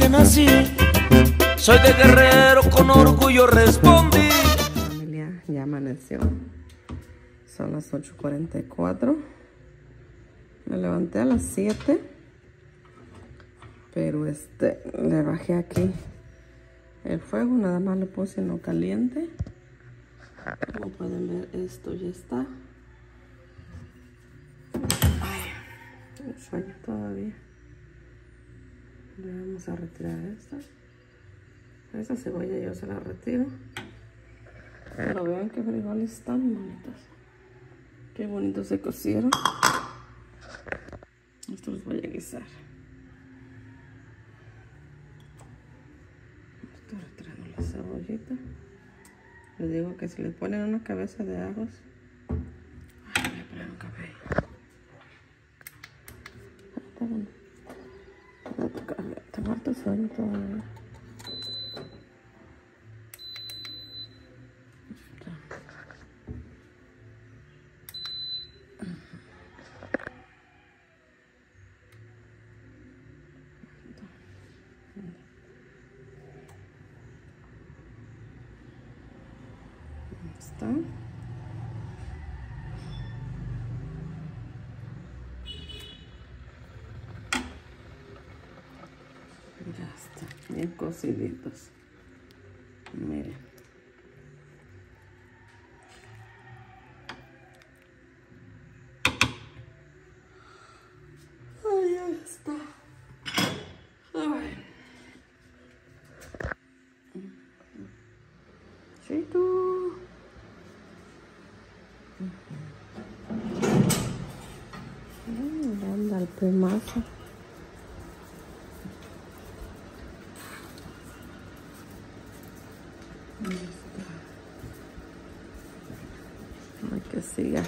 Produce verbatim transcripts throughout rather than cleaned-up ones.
nací, soy de Guerrero, con orgullo respondí. Familia, ya amaneció. Son las ocho cuarenta y cuatro. Me levanté a las siete. Pero este, le bajé aquí el fuego, nada más lo puse en lo caliente. Como pueden ver, esto ya está. Ay, un sueño todavía. Le vamos a retirar esta. Esa cebolla yo se la retiro. Pero vean qué frijoles tan bonitos. Qué bonitos se cocieron. Estos los voy a guisar. Estoy retirando la cebollita. Les digo que si le ponen una cabeza de ajos. Ay, voy a poner un cabello. Está bueno. Está muerto el sueño todavía. Está. Ya está, bien cociditos. Miren. Ay, ya está. Ay. Sí, tú. Anda el primazo. Hay que siga.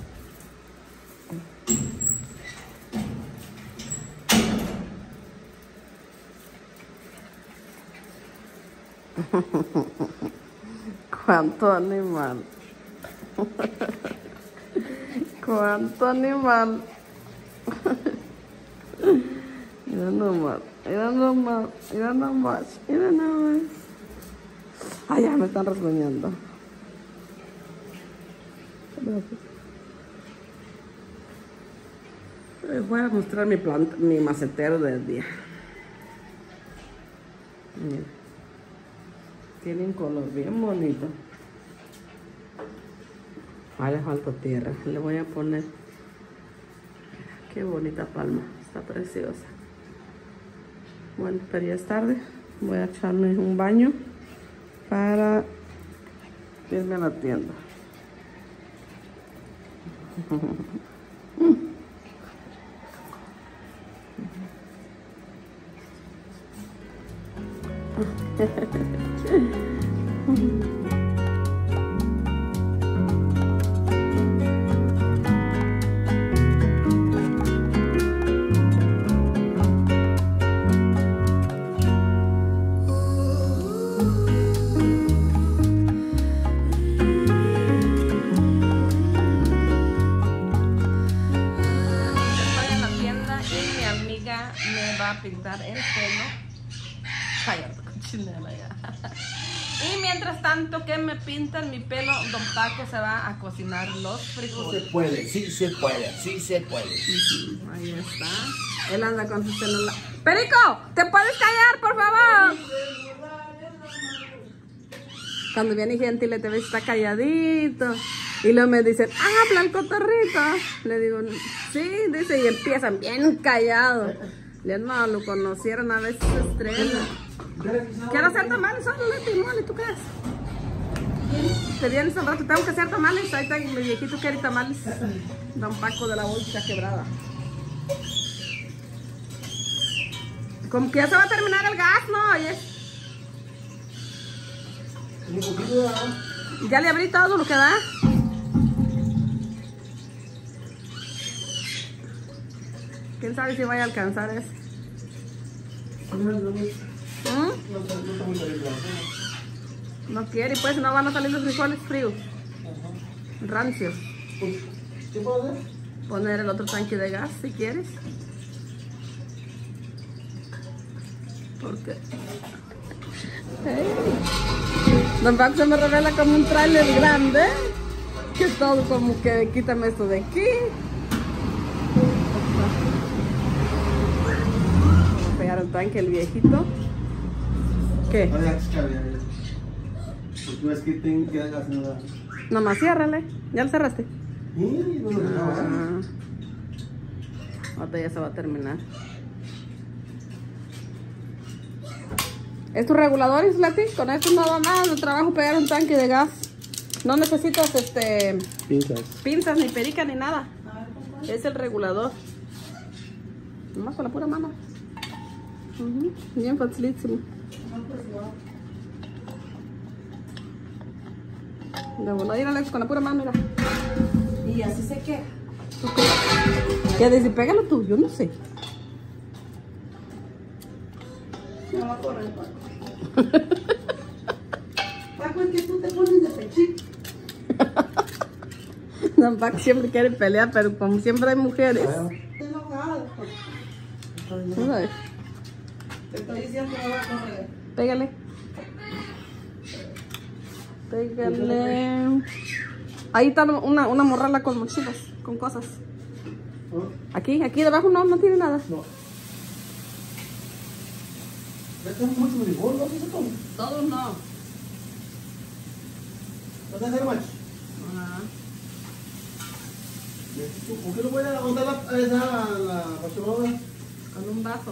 Cuánto animal. Cuánto animal. Mira nomás, mira nomás, mira nomás, mira nomás. Ay, ya me están rasguñando. Les voy a mostrar mi planta, mi macetero del día. Miren. Tiene un color bien bonito. Ahí le falta tierra. Le voy a poner. Mira, qué bonita palma. Está preciosa. Bueno, pero ya es tarde. Voy a echarme un baño para irme a la tienda. Pintar el pelo. Cállate, cochinera ya. Y mientras tanto que me pintan mi pelo, don Paco se va a cocinar los frijoles. Se puede, sí se puede, sí se puede. Uh-huh. Ahí está. Él anda con su celular. Perico, ¿te puedes callar, por favor? Cuando viene gente y le te ve está calladito. Y luego me dicen, habla el cotorrito. Le digo, sí, dice, y empiezan bien callados. Ya no lo conocieron, a veces se estrena. Quiero hacer tamales, solo le timón, ¿y tú crees? Te vienes un rato, tengo que hacer tamales. Ahí está mi viejito quiere tamales. Don Paco de la bolsa quebrada. Como que ya se va a terminar el gas, ¿no? Oye. Ya le abrí todo lo que da. ¿Quién sabe si vaya a alcanzar eso? ¿Mm? No quiere, pues no van a salir los frijoles fríos. Rancios. ¿Qué puedo hacer? Poner el otro tanque de gas si quieres. ¿Por qué? Hey. Don Paco se me revela como un trailer grande. Que todo como que quítame esto de aquí. Vamos a pegar el tanque el viejito. ¿Qué? Nomás ciérrale. ¿Ya lo cerraste? Ah. Ahorita ya se va a terminar. ¿Es tu regulador, Isleti? Con esto nada más. No trabajo pegar un tanque de gas. No necesitas este pinzas, pinzas ni perica ni nada. Es el regulador. Nomás con la pura mano. Uh-huh. Bien facilísimo. De volada, ir Alex con la pura mano, mira. Y así se queda. ¿Qué dice? Pégalo tú, yo no sé. No va a correr, Paco. Paco, es que tú te pones de pechito. Don Paco siempre quiere pelear, pero como siempre hay mujeres. Estoy enojada. ¿Sabes? Te estoy diciendo que no va a correr. Pégale. Pégale. Ahí está una, una morrala con mochilas, con cosas. Aquí, aquí debajo no, no tiene nada. no. ¿Tenemos mucho frijol? ¿No se todo? Todos no. ¿Vas a hacer macho? Ajá. ¿Por qué no voy a montar la, esa, la pasola? Con un vaso.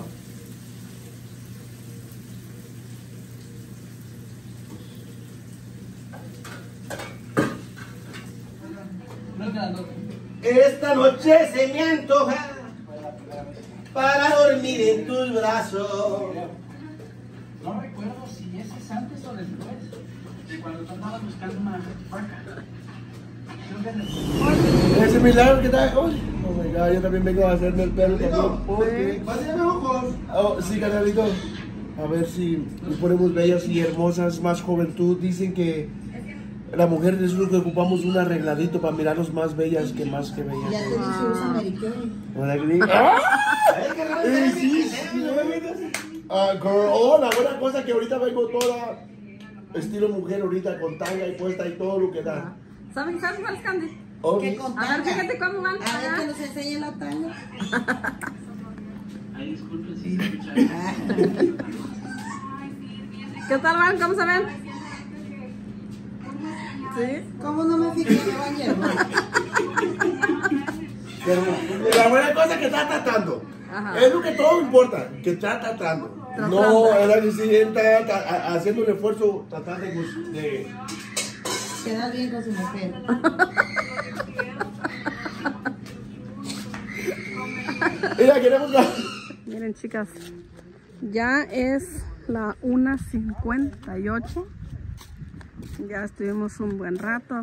Esta noche se me antoja para dormir en tus brazos. No recuerdo si ese es antes o después de cuando tú andabas buscando una vaca. Ese milagro que está hoy. Oh my God, yo también vengo a hacerme el pelo también. Porque... ¿Vas a ir a ojos? Oh, sí, canalito. A ver si nos ponemos bellas y hermosas, más juventud. Dicen que la mujer es lo que ocupamos un arregladito para mirarnos más bellas que más que bellas. Ya te dije, usa americano. ¿Verdad que sí? ¡Ah! Eh, sí, sí. Ah, girl, oh, la buena cosa que ahorita vengo toda estilo mujer ahorita con tanga y puesta y todo lo que da. ¿Saben, ¿saben cuál es Candy? Oh, ¿Qué sí. con A ver, tanga? fíjate cómo van. A ver, allá. que nos enseñe la tanga. Ay, disculpen si escucharon. ¿Qué tal van? ¿Cómo se ven? ¿Sí? ¿Cómo no me fijé que van a llevar? Pero la buena cosa que está tratando. Ajá. Es lo que todo importa, que está tratando. Tratando. No, era que sí, él está ta- a- haciendo un esfuerzo, tratar de, de... Queda bien con su mujer. Mira, queremos la... Miren, chicas, ya es la una cincuenta y ocho. Ya estuvimos un buen rato.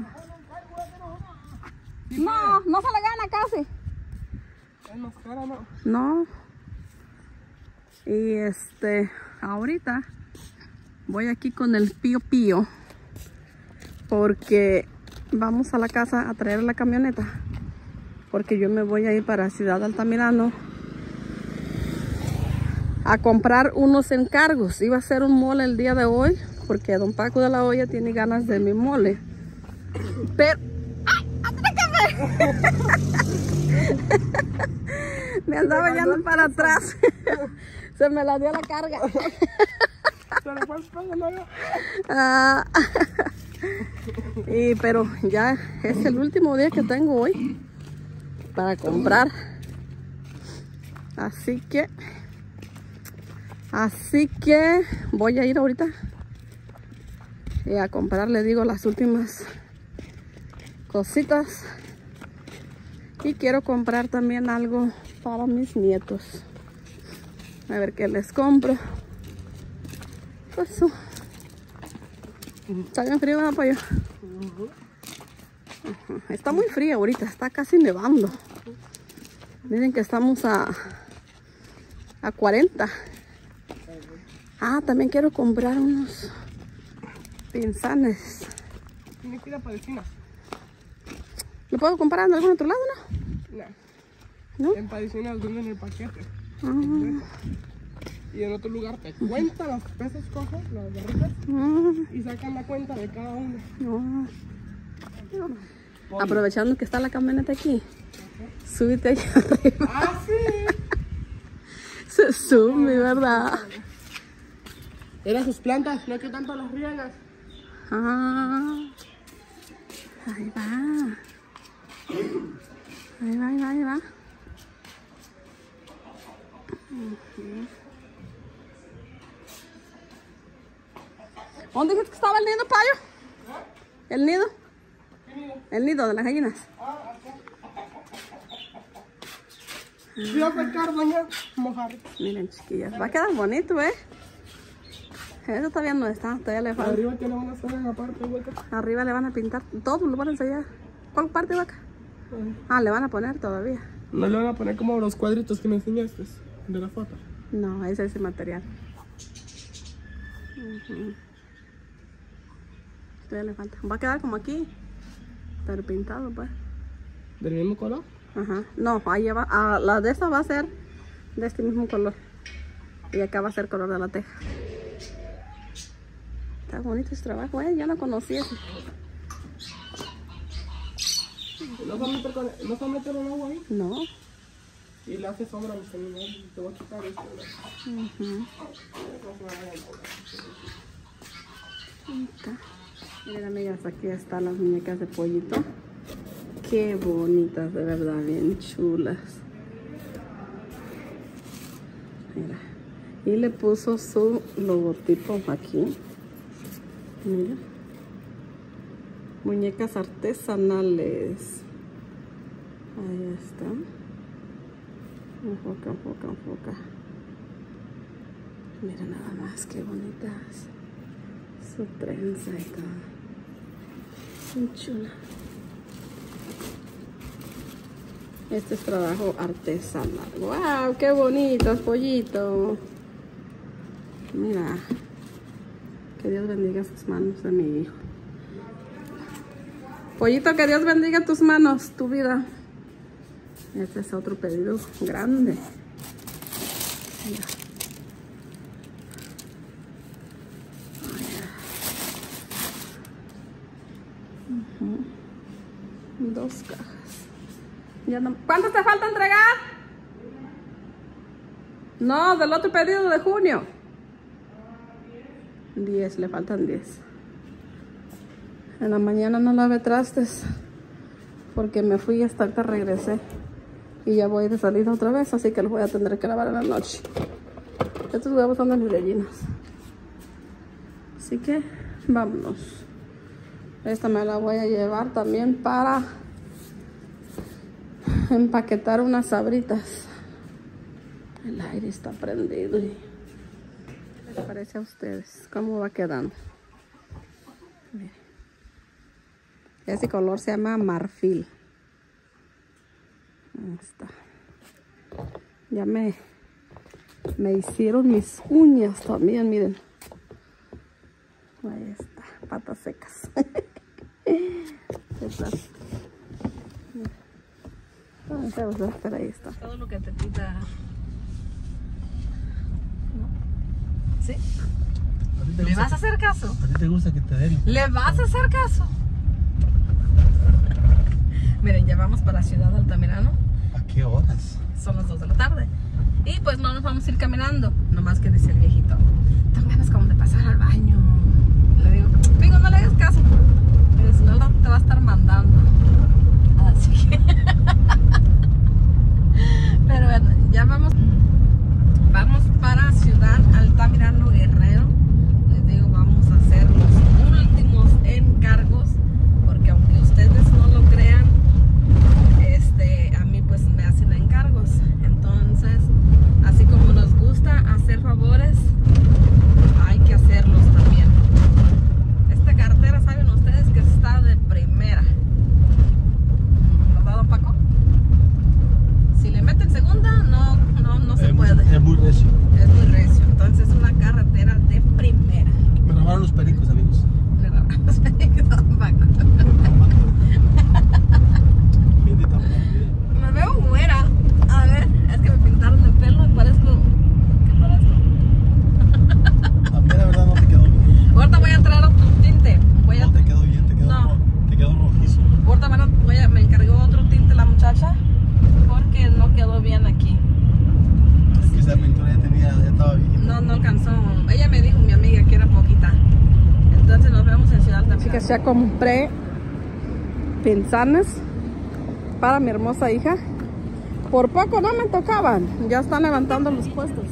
No, no se le gana casi. No. Y este, ahorita voy aquí con el Pío Pío porque vamos a la casa a traer la camioneta, porque yo me voy a ir para Ciudad Altamirano a comprar unos encargos. Iba a hacer un mole el día de hoy porque don Paco de la Olla tiene ganas de mi mole, pero ¡ay, atrácame! Me andaba yendo para atrás. Se me la dio la carga. Ah, y pero ya es el último día que tengo hoy para comprar, así que así que voy a ir ahorita y a comprar, le digo, las últimas cositas, y quiero comprar también algo para mis nietos. A ver qué les compro. Pues eso. ¿Está bien frío, ¿verdad, pollo? Uh-huh. Está muy frío ahorita, está casi nevando. Miren que estamos a a cuarenta. Ah, también quiero comprar unos pinzanes. Tiene que ir a Palestina. ¿Lo puedo comprar en algún otro lado, no? No. ¿No? En Palestina los venden en el paquete. Ah. y en otro lugar te cuentan las pesos coges, las barritas, Mm, y sacan la cuenta de cada uno. no. Aprovechando que está la camioneta aquí, súbete allá arriba. ¡Ah, sí! Se sube, ¿verdad? Eran sus plantas, no es que tanto las riegas. Ah, ahí va. Ahí va, ahí va, ahí va. Ujú. ¿Dónde dijiste que estaba el nido, Payo? ¿El nido? El nido de las gallinas. Voy a sacar, doña, mojar. Miren, chiquillas, va a quedar bonito, ¿eh? Eso todavía no está, todavía le falta. Arriba tiene una zona aparte, hueca. Arriba le van a pintar, todo lo van a enseñar. ¿Cuál parte, vaca? Ah, le van a poner todavía. No le van a poner como los cuadritos que me enseñaste de la foto. No, ese es el material. Ujú. Todavía le falta. Va a quedar como aquí, pero pintado, pues. ¿Del mismo color? Ajá. No, ahí va. Ah, la de esta va a ser de este mismo color. Y acá va a ser color de la teja. Está bonito ese trabajo, eh. Yo no conocía eso. ¿No se mete con, no se mete el agua ahí? No. Y le hace sombra a mis animales. Te voy a quitar esto. Ujú. Acá. Miren, amigas, aquí están las muñecas de pollito. Qué bonitas, de verdad, bien chulas. Mira. Y le puso su logotipo aquí. Mira. Muñecas artesanales. Ahí está. Enfoca, enfoca, enfoca. Mira nada más, qué bonitas. Su trenza y todo. Muy chula. Este es trabajo artesanal. ¡Wow! ¡Qué bonitos, pollito! Mira. Que Dios bendiga sus manos de mi hijo. Pollito, que Dios bendiga tus manos, tu vida. Este es otro pedido grande. Mira. Uh-huh. Dos cajas. Ya no... ¿Cuántos te falta entregar? No, del otro pedido de junio. Diez, le faltan diez. En la mañana no lavé trastes porque me fui hasta ahorita regresé y ya voy de salida otra vez, así que los voy a tener que lavar en la noche. Estos huevos son de mis gallinas, así que vámonos. Esta me la voy a llevar también para empaquetar unas sabritas. El aire está prendido. ¿Qué les parece a ustedes? ¿Cómo va quedando? Miren. Ese color se llama marfil. Ahí está. Ya me, me hicieron mis uñas también, miren. Ahí está, patas secas. Pero ahí está. Todo lo que te quita. ¿Sí? ¿Le vas a hacer caso? ¿A ti te gusta que te den? ¿Le vas a hacer caso? Miren, ya vamos para Ciudad Altamirano. ¿A qué horas? Son las dos de la tarde. Y pues no nos vamos a ir caminando. Nomás que dice el viejito, tengo ganas como de pasar al baño. Le digo, Pingo, no le hagas caso. Pero si no, te va a estar mandando. Así que... Pero bueno, ya vamos. Vamos para Ciudad Altamirano, Guerrero. Les digo, vamos a hacer los últimos encargos. Porque aunque ustedes no lo crean, este, a mí pues me hacen encargos. Entonces, así como nos gusta hacer favores, hay que hacerlos también. Esta carretera, saben ustedes que está de primera. ¿Verdad, don Paco? Si le meten segunda, no, no, no se es, puede. Es muy recio. Es muy recio. Entonces es una carretera de primera. Me robaron los pericos, amigos. Le robaron los pericos, don Paco. Me veo güera. A ver, es que me pintaron el pelo. amigas, ya compré pinzanes para mi hermosa hija. Por poco no me tocaban, ya están levantando los puestos.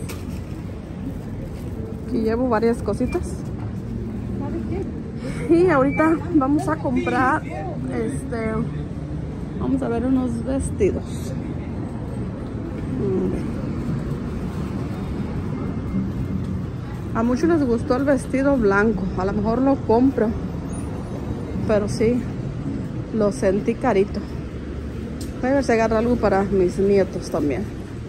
Aquí llevo varias cositas. Y ahorita vamos a comprar, este, vamos a ver unos vestidos. A muchos les gustó el vestido blanco, a lo mejor lo compro, pero sí, lo sentí carito. Voy a ver si agarro algo para mis nietos también.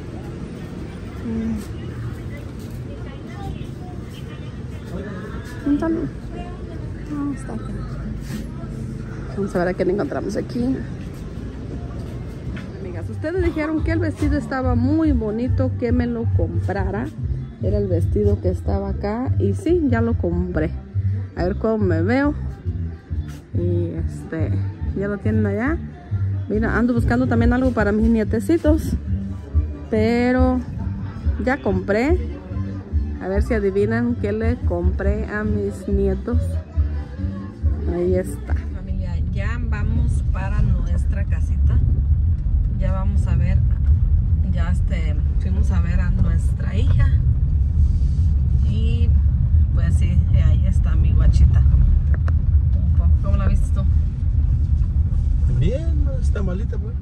Mm. No, está acá. Vamos a ver a qué encontramos aquí. Amigas, ustedes dijeron que el vestido estaba muy bonito, que me lo comprara. Era el vestido que estaba acá y sí, ya lo compré. A ver cómo me veo. Y este, ya lo tienen allá. Mira, ando buscando también algo para mis nietecitos, pero ya compré. A ver si adivinan qué le compré a mis nietos. Ahí está. Familia, ya vamos para nuestra casita. Ya vamos a ver, ya este, fuimos a ver a nuestra hija. Y pues sí, ahí está mi guachita. ¿Cómo la viste tú? Bien, no está malita, pues.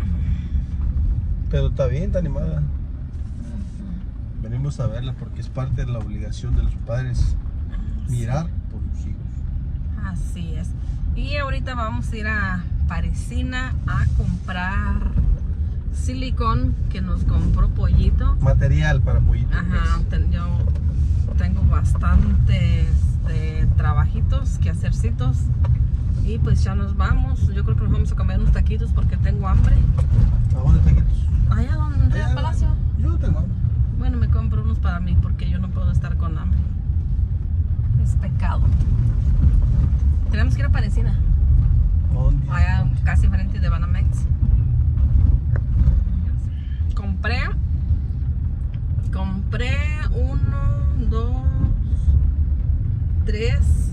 Pero está bien, está animada. Venimos a verla porque es parte de la obligación de los padres mirar por los hijos. Así es. Y ahorita vamos a ir a Parisina a comprar silicón que nos compró Pollito. Material para Pollito. Ajá, ten, yo tengo bastantes de trabajitos que hacercitos. Y pues ya nos vamos. Yo creo que nos vamos a comer unos taquitos porque tengo hambre. ¿A dónde taquitos? Allá donde el Palacio. Yo tengo hambre. Bueno, me compro unos para mí porque yo no puedo estar con hambre. Es pecado. Tenemos que ir a Parisina. ¿Dónde? Allá casi frente de Banamex. Compré. Compré uno, dos, tres.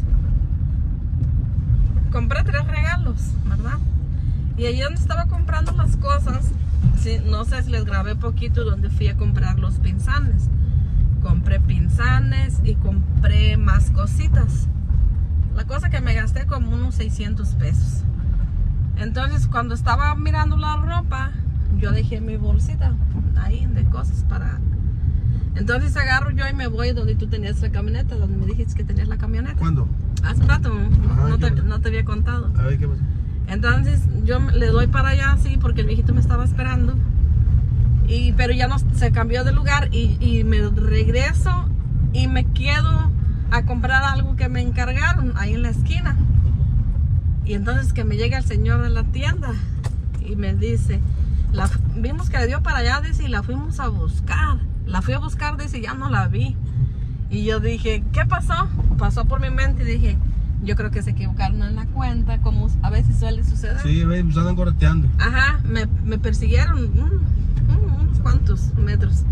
Compré tres regalos, ¿verdad? Y allí donde estaba comprando las cosas, sí, no sé si les grabé poquito donde fui a comprar los pinzanes. Compré pinzanes y compré más cositas. La cosa que me gasté como unos seiscientos pesos. Entonces cuando estaba mirando la ropa, yo dejé mi bolsita ahí de cosas para... Entonces agarro yo y me voy donde tú tenías la camioneta, donde me dijiste que tenías la camioneta. ¿Cuándo? Hace rato, Ajá, no, te, pasó? no te había contado. A ver, ¿qué pasa? Entonces yo le doy para allá, sí, porque el viejito me estaba esperando. Y, pero ya no se cambió de lugar y, y me regreso y me quedo a comprar algo que me encargaron ahí en la esquina. Y entonces que me llega el señor de la tienda y me dice, la, vimos que le dio para allá, dice, y la fuimos a buscar. La fui a buscar, dice, y ya no la vi. Y yo dije, ¿qué pasó? Pasó por mi mente y dije, yo creo que se equivocaron en la cuenta, como a veces suele suceder. Sí, ve, pues andan correteando. Ajá, me, me persiguieron mm, unos cuantos metros.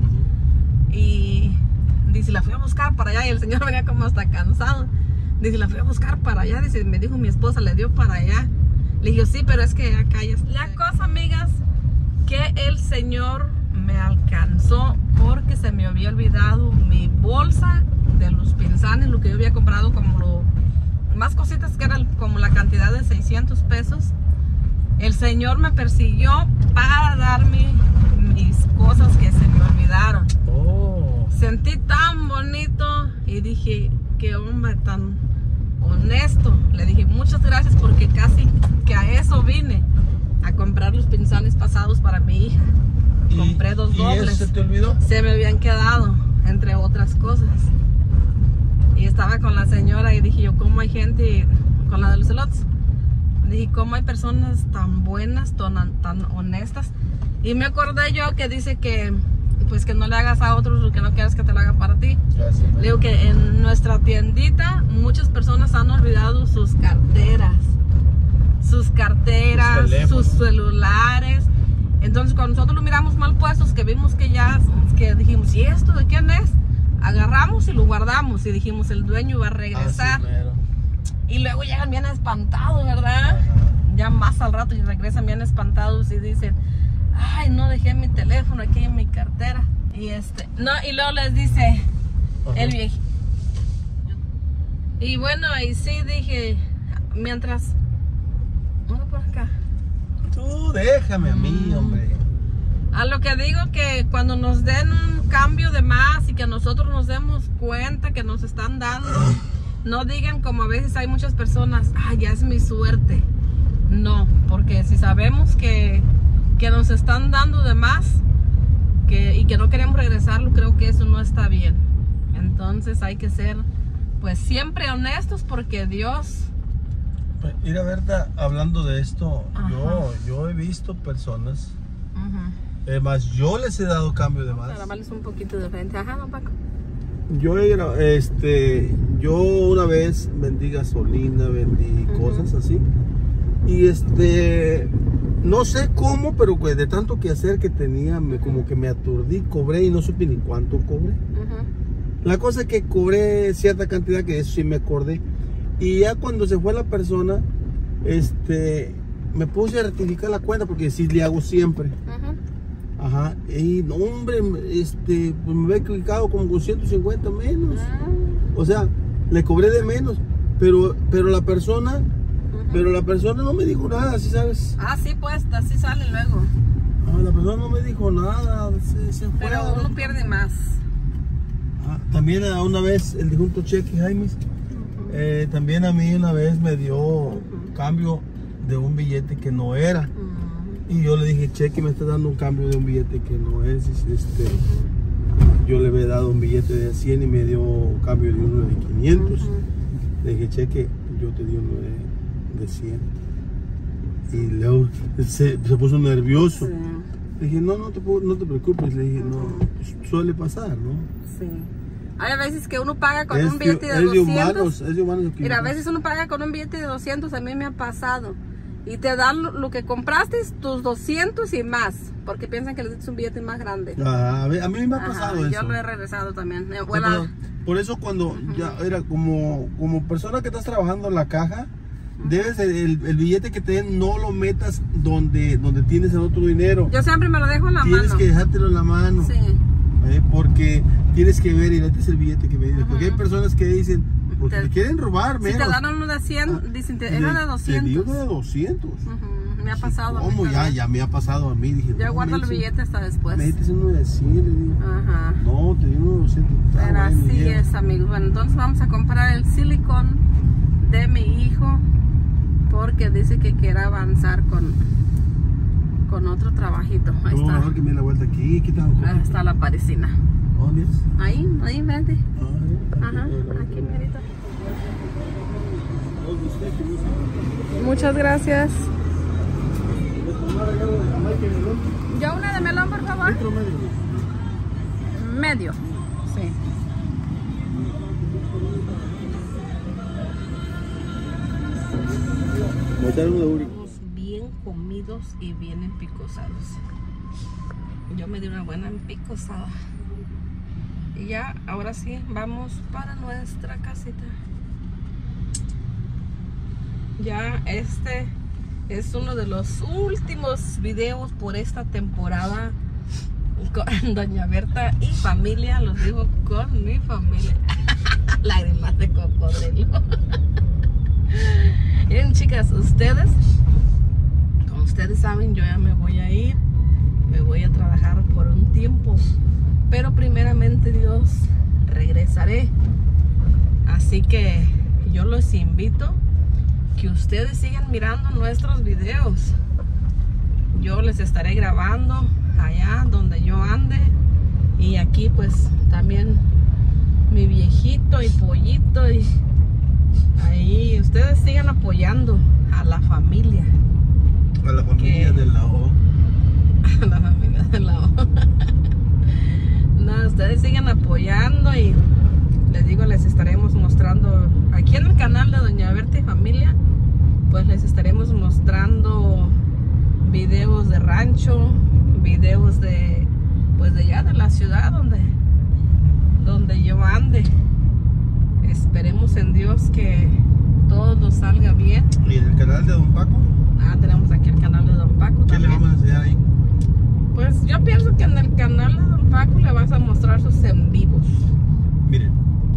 Y dice, la fui a buscar para allá. Y el señor venía como hasta cansado. Dice, la fui a buscar para allá. Dice, me dijo mi esposa, le dio para allá. Le dije, sí, pero es que acá ya está. La cosa, amigas, que el señor me alcanzó porque se me había olvidado mi bolsa de los pinzanes, lo que yo había comprado, como lo, más cositas que eran como la cantidad de seiscientos pesos. El señor me persiguió para darme mis cosas que se me olvidaron. Oh. Sentí tan bonito y dije, qué hombre tan honesto. Le dije, muchas gracias porque casi que a eso vine, a comprar los pinzanes pasados para mi hija. Compré dos ¿Y dobles. eso se te olvidó? Se me habían quedado, entre otras cosas. Y estaba con la señora y dije yo, ¿cómo hay gente con la de los elotes? Dije, ¿cómo hay personas tan buenas, tan, tan honestas? Y me acordé yo que dice que, pues que no le hagas a otros lo que no quieras que te lo haga para ti. Gracias. Le digo que en nuestra tiendita muchas personas han olvidado sus carteras. Sus carteras, sus, sus celulares. Entonces cuando nosotros lo miramos mal puestos, que vimos que ya, que dijimos, ¿y esto de quién es? Agarramos y lo guardamos y dijimos, el dueño va a regresar. Ah, sí, Y luego llegan bien espantados, ¿verdad? Ya más al rato y regresan bien espantados y dicen, ay, no dejé mi teléfono aquí en mi cartera. Y este, no, y luego les dice Ajá. el viejito. Y bueno, y sí dije, mientras, bueno, por acá. Tú déjame a mí, hombre. A lo que digo que cuando nos den un cambio de más y que nosotros nos demos cuenta que nos están dando, no digan como a veces hay muchas personas, ay, ya es mi suerte. No, porque si sabemos que, que nos están dando de más que, y que no queremos regresarlo, creo que eso no está bien. Entonces hay que ser pues siempre honestos porque Dios... Mira, Berta, hablando de esto, Ajá. yo, yo he visto personas, Uh-huh. además yo les he dado cambio de más. Para darles un poquito de frente. Ajá, don Paco. Yo, he gra- este, yo una vez vendí gasolina, vendí Ujú. cosas así. Y este, no sé cómo, pero pues de tanto que hacer que tenía, me, como que me aturdí, cobré y no supe ni cuánto cobré. Uh-huh. La cosa es que cobré cierta cantidad, que eso sí me acordé. Y ya cuando se fue la persona, este, me puse a rectificar la cuenta porque sí le hago siempre. Uh-huh. Ajá. Y no, hombre, este, pues me había equivocado como con ciento cincuenta menos. O sea, le cobré de menos. Pero, pero la persona, pero la persona no me dijo nada, ¿sí sabes? Ah, sí, pues, así sale luego. Ah, la persona no me dijo nada, se, se fue. Pero uno pierde más. Ah, también a una vez el difunto Cheque Jaimes, eh, también a mí una vez me dio cambio de un billete que no era. Y yo le dije, Cheque, me está dando un cambio de un billete que no es. Y este, yo le había dado un billete de cien y me dio cambio de uno de quinientos. Le dije, Cheque, yo te di uno de, de cien. Y luego se, se puso nervioso. Sí, Le dije, no, no te, puedo- no te preocupes. Le dije, no, pues, suele pasar, ¿no? sí. Hay veces que uno paga con Es un billete de, de es de doscientos. humanos, es de humanos. Mira, a veces uno paga con un billete de doscientos, a mí me ha pasado. Y te dan lo, lo que compraste, tus doscientos y más. Porque piensan que les diste un billete más grande. Ah, a, ver, a mí me ha Ajá, pasado eso. yo lo he regresado también. Eh, Sí, bueno, pero por eso cuando ya era como, como persona que estás trabajando en la caja, debes el, el- el billete que te den no lo metas donde, donde tienes el otro dinero. yo siempre me lo dejo en la Tienes mano. que dejártelo en la mano. Sí. ¿eh? Porque tienes que ver y este es el billete que me diste. Porque hay personas que dicen, porque Te- te quieren robar Si menos. te dan uno de cien, dicen, te, era de Te doscientos. di uno de doscientos. Ujú, me ha pasado. a mí ¿Cómo? Ya, también. ya me ha pasado a mí. Dije, Yo no, guardo el me dice- billete hasta después. Me diste uno de cien, le digo. Ajá. No, te di uno de doscientos. Ah, Pero bueno, así lleva. es, amigos. Bueno, entonces vamos a comprar el silicón de mi hijo porque dice que quiere avanzar con, con otro trabajito. Ahí No, está. mejor que me dé la vuelta aquí. ¿Qué tal? Ahí está la parisina. ¿Dónde es? Ahí, ahí, vente. Ah, Ajá, aquí, merito. Muchas gracias. ¿Yo una de melón, por favor? Medio. Sí. Bien comidos y bien empicosados. Yo me di una buena empicosada. Y ya, ahora sí, vamos para nuestra casita. Ya este es uno de los últimos videos por esta temporada con Doña Berta y familia. Los digo con mi familia. Lágrimas de cocodrilo. Miren, chicas, ustedes, como ustedes saben, yo ya me voy a ir. Me voy a trabajar por un tiempo. Pero primeramente Dios, regresaré. Así que yo los invito que ustedes sigan mirando nuestros videos. Yo les estaré grabando allá donde yo ande. Y aquí pues también mi viejito y pollito. Y ahí ustedes sigan apoyando a la familia. A la familia ¿Qué? de la O. A la familia de la O. No, ustedes sigan apoyando y les digo, les estaremos mostrando aquí en el canal de Doña Berta y familia, pues les estaremos mostrando videos de rancho, videos de pues de allá de la ciudad donde donde yo ande. Esperemos en Dios que todo salga bien. ¿Y en el canal de Don Paco? Ah, tenemos aquí el canal de Don Paco. ¿Qué también. le vamos a enseñar ahí? Pues yo pienso que en el canal de Don Paco le vas a mostrar sus en vivos. Miren,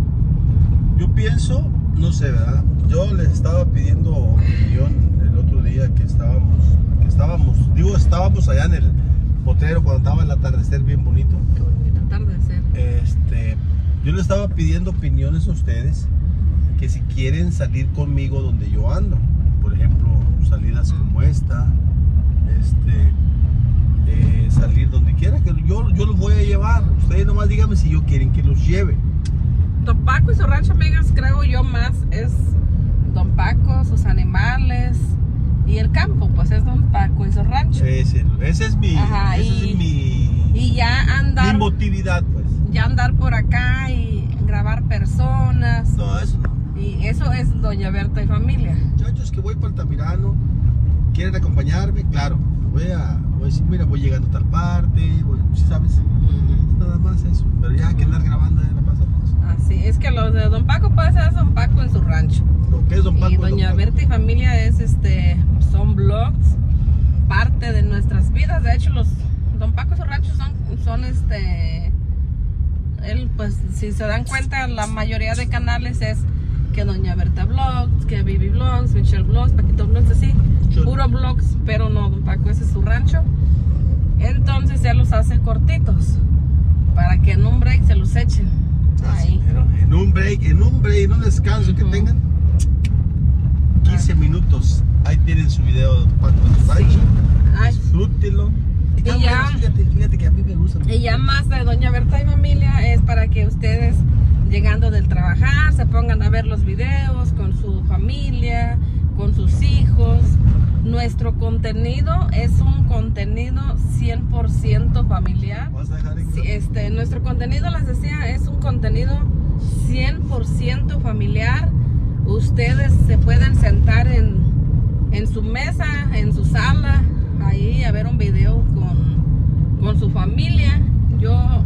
yo pienso, no sé, ¿verdad? Yo les estaba pidiendo opinión el otro día que estábamos, que estábamos, digo, estábamos allá en el potrero cuando estaba el atardecer bien bonito. Qué bonito atardecer. Este, yo les estaba pidiendo opiniones a ustedes que si quieren salir conmigo donde yo ando, por ejemplo, salidas como esta, este, eh, salir donde quiera, que yo, yo los voy a llevar. Ustedes nomás díganme si yo quieren que los lleve. Don Paco y su rancho, amigas, creo yo más es Don Paco, sus animales y el campo, pues es Don Paco y su rancho. Ese, ese es mi, Ajá, ese y, es mi, y ya andar, mi motividad, pues. ya andar por acá y grabar personas. No, eso no. Y eso es Doña Berta y familia. Muchachos que voy para Altamirano, quieren acompañarme, claro, voy a, voy a decir, mira, voy llegando a tal parte, voy, ¿sí sabes? Nada más eso, pero ya que andar grabando ya no pasa más. Así es que los de Don Paco puede ser Don Paco en su rancho. Lo que es Don Paco. Y es Don Doña Paco. Berta y familia es este, son vlogs, parte de nuestras vidas. De hecho, los Don Paco y su rancho son, son este, él, pues, si se dan cuenta, la mayoría de canales es que Doña Berta Vlogs, que Vivi Vlogs, Michelle Vlogs, Paquito Vlogs, así, Sure. puro vlogs, pero no, Don Paco, ese es su rancho. Entonces ya los hace cortitos, para que en un break se los echen. Así, Ahí. pero en un break, en un break, en un descanso que Ujú. tengan, quince minutos, ahí tienen su video de Don Paco en su rancho. Ay. Disfrútenlo. Y Ah, ya- bueno, fíjate, fíjate que a mí me gusta. Y ya más de Doña Berta y familia es para que ustedes, llegando del trabajar, se pongan a ver los videos con su familia, con sus hijos. Nuestro contenido es un contenido cien por ciento familiar. ¿Vas a dejar en Sí, este, nuestro contenido, les decía, es un contenido cien por ciento familiar. Ustedes se pueden sentar en, en su mesa, en su sala, ahí a ver un video con, con su familia. Yo,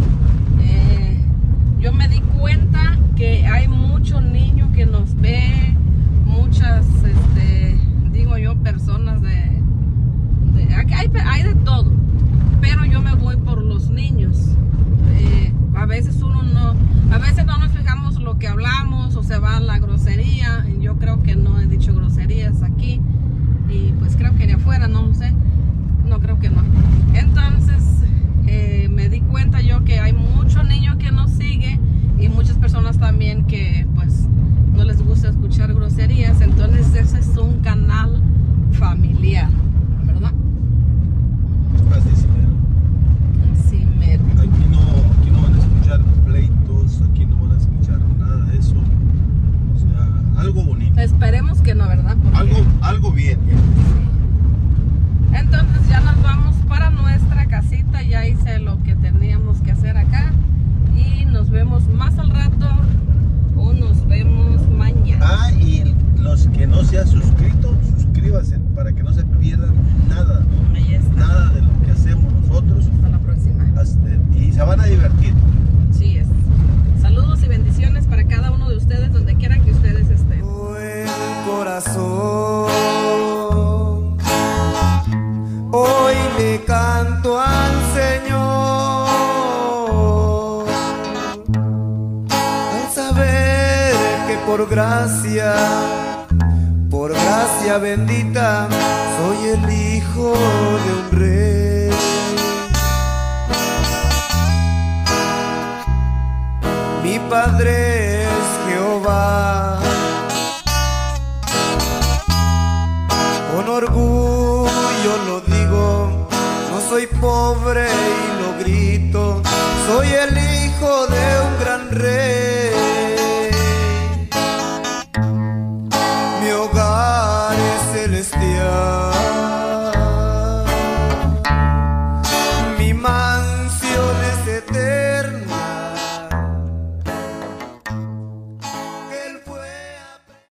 eh, yo me di cuenta que hay muchos niños que nos ve, muchas, este, digo yo, personas de, de aquí hay, hay de todo, pero yo me voy por los niños. Eh, a veces uno no, a veces no nos fijamos lo que hablamos o se va a la grosería. Yo creo que no he dicho groserías aquí y pues creo que de afuera, no lo sé, no creo que no. Entonces eh, me di cuenta yo que hay muchos niños que nos siguen y muchas personas también que pues no les gusta escuchar groserías. Entonces ese es un canal familiar, ¿verdad? Así sí, mero. Así mero. Aquí no, aquí no van a escuchar pleitos, aquí no van a escuchar nada de eso. O sea, algo bonito. Esperemos que no, ¿verdad? Porque- Algo, algo bien. Entonces ya nos vamos para nuestra casita. Ya hice lo que teníamos que hacer acá y nos vemos más al rato o nos vemos mañana. Ah, y los que no se han suscrito, suscríbanse para que no se pierdan nada, Ahí está. nada de lo que hacemos nosotros. Hasta la próxima. Hasta- y se van a divertir. Sí es. Saludos y bendiciones para cada uno de ustedes donde quiera que ustedes estén. El corazón, hoy le canto al Señor, al saber que por gracia, por gracia bendita, soy el hijo de un rey. Mi padre es Jehová. Con orgullo lo digo, no soy pobre y lo grito, soy el hijo de un gran rey.